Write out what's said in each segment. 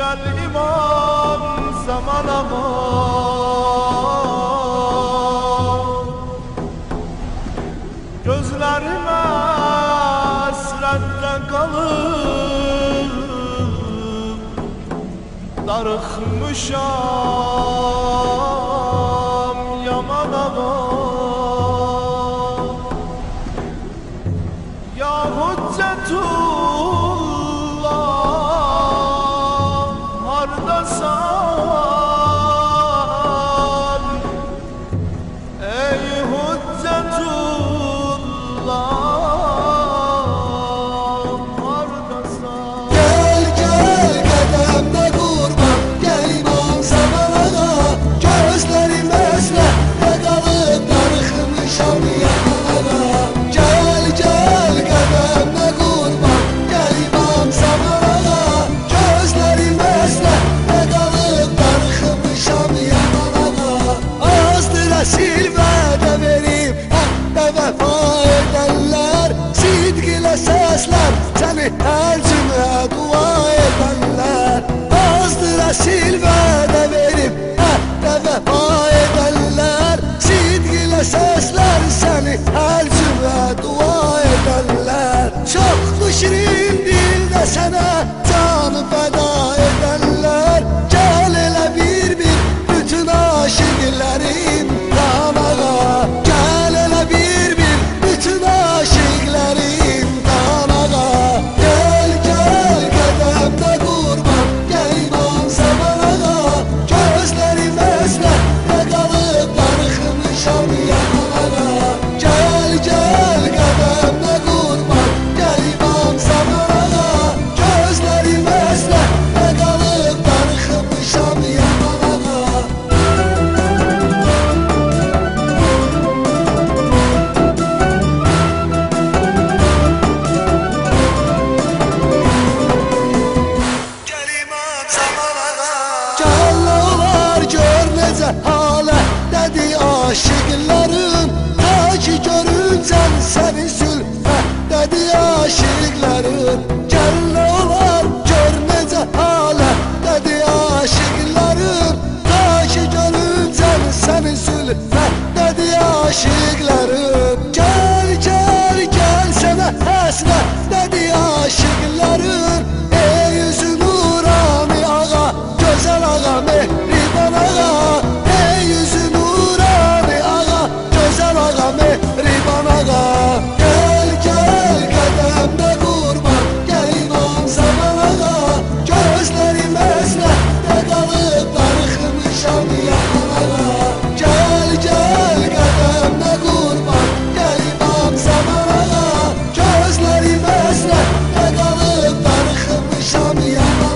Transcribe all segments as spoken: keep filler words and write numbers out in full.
Gel imam zaman aman, gözlerime hasretle kalıp darıkmışam yaman aman. Ya Hüccetullah hardasan, ey Hüccetullah hardasan. Gel gel qədəmdə qurban, gel imam zaman ağa, gözlərim əsrətdə qalıb darıxmışam yana. Gel gel qədəmdə qurban, gel imam zaman ağa, gözlərim əsrətdə qalıb darıxmışam yana. Azdır əsil vədə verib, hətta vəfa edənlər, sidq ilə səslər səni hər cümlə dua edənlər. Azdır əsil vədə verib, hətta vəfa edənlər, sidq ilə səslər səni hər cümlə dua edənlər. Çoxdur şirin dildə sənə canı fəda edənlər. Gəl elə bir-bir bütün aşiqlərin damağa, gəl elə bir-bir bütün aşiqlərin damağa. Gəl gəl qədəmdə qurban, gəl imam zaman ağa, gözlərim əsrətdə qalıb darıxmışam yana. Gəl gəl qədəmdə qurban, gəl imam zaman ağa, gözlərim əsrətdə qalıb darıxmışam yana. Gəl imam zaman ağa, gəl olar gör necə halətdədir aşiqlərim, ta ki görüncən sənin zülfətdədir aşiqlərim. Gəl olar gör necə halətdədir aşiqlərim, ta ki görüncən sənin zülfətdədir aşiqlərim. Gəl gəl gəl sənə həsrətdədir aşiqlərim, ey yüzü nurani ağa, gözəl ağa, mehriban ağa, ey yüzü nurani ağa, gözəl ağa, mehriban ağa. Gəl gəl qədəmdə qurban, gəl imam zaman ağa, gözlərim əsrətdə qalıb darıxmışam yana. Gəl gəl qədəmdə qurban, gəl imam zaman ağa, gözlərim əsrətdə qalıb darıxmışam yana.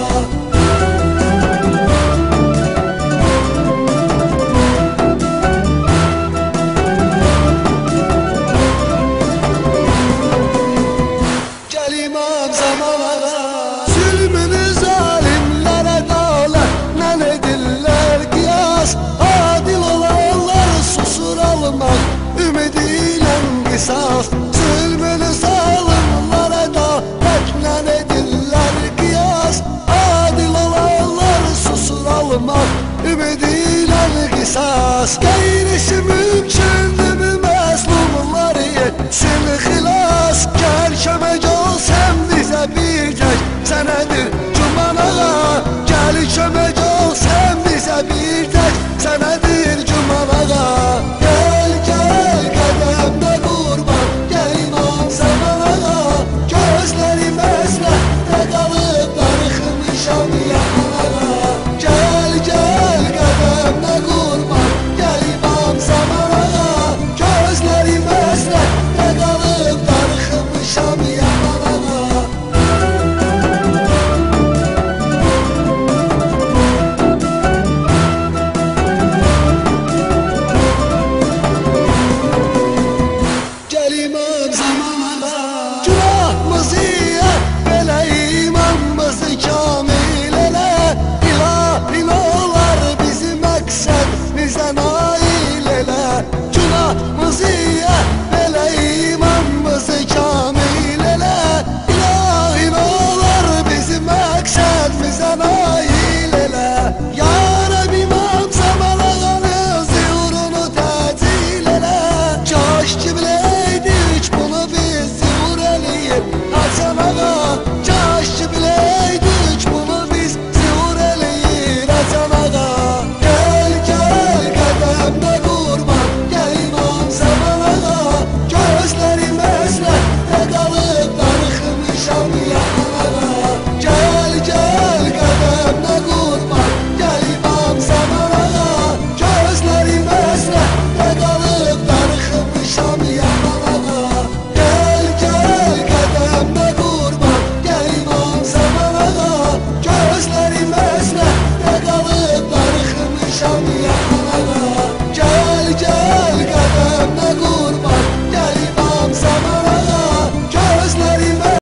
Gəl imam zaman ağa, zülmünü zalimlərə dələtlə edirlər qiyas. Adil olanlar susur almaq ümidi ilə qisas. Zülmünü zalimlərə dələtlə edirlər qiyas. Adil olanlar susur almaq ümidi ilə qisas. Qeyrisi mümkündür məzlumlar etsin xilas. Gəl kömək ol sən bizə bir tək sənədir Cuman ağa. Gəl kömək ol sən bizə bir tək sənədir Cuman ağa. Gəl gəl qədəmdə qurban, gəl imam zaman ağa, gözlərim əsrətdə qalıb darıxmışam yana. Gəl gəl qədəmdə qurban, gəl imam zaman ağa, gözlərim əsrətdə qalıb darıxmışam yana. yana